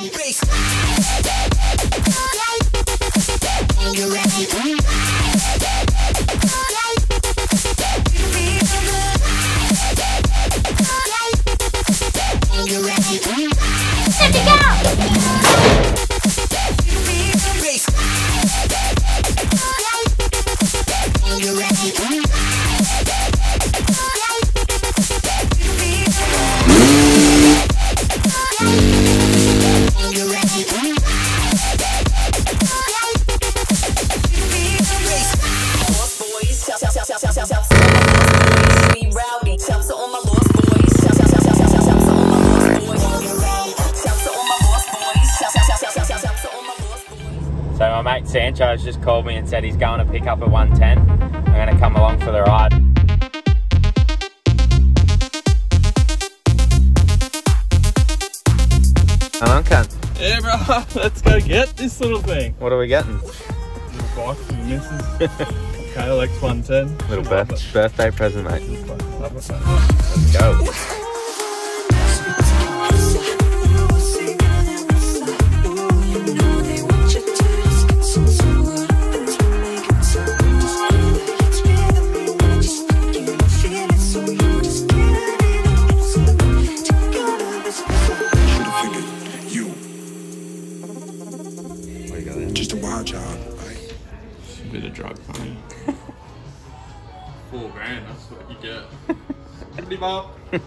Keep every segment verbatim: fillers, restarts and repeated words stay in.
So my mate Sancho has just called me and said he's going to pick up a one ten. I'm going to come along for the ride. Come on, cunt. Yeah, bro, let's go get this little thing. What are we getting? Bike for the missus. K L X one ten. Little birth birthday present, mate. Let's go. Just a wild child, right? A bit of drug money. Four grand, that's what you get. Pretty bob.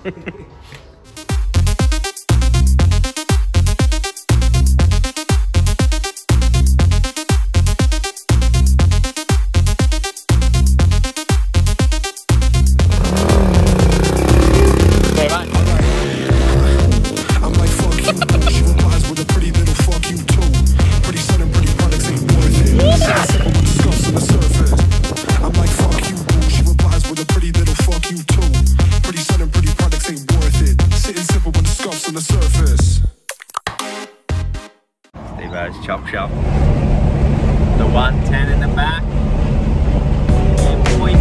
Chop shop. The one ten in the back. Yeah, boy.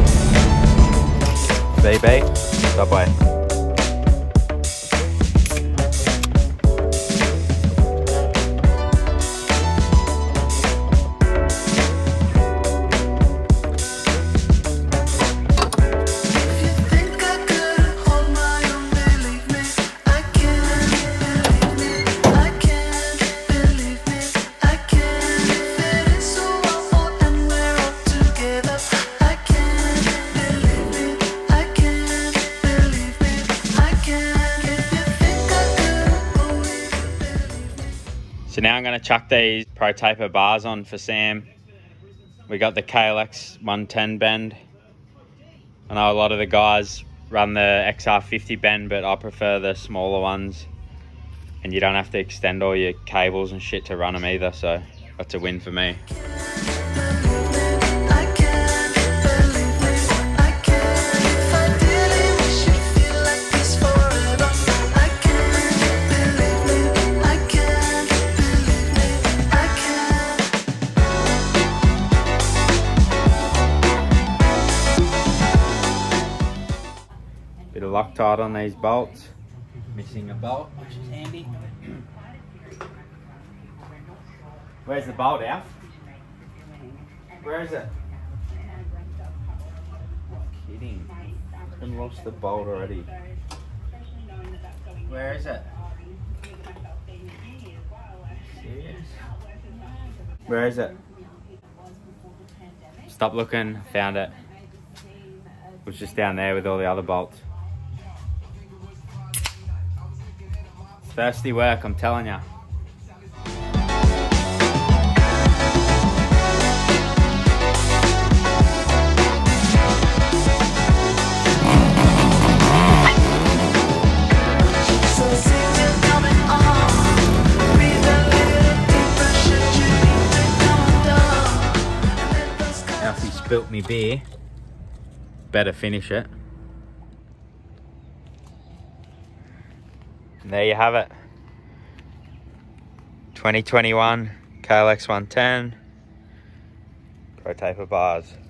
B B. Subway. So now I'm going to chuck these Pro Taper bars on for Sam. We got the K L X one ten bend. I know a lot of the guys run the X R fifty bend, but I prefer the smaller ones. And you don't have to extend all your cables and shit to run them either, so that's a win for me. Bit of Loctite on these bolts. Missing a bolt, which is handy. Where's the bolt, Alf? Where is it? Kidding. I lost the bolt already. Where is it? Serious? Where is it? Stop looking, found it. It was just down there with all the other bolts. Thirsty work, I'm telling ya. Alfie spilt me beer. Better finish it. And there you have it. twenty twenty-one K L X one ten Pro Taper bars.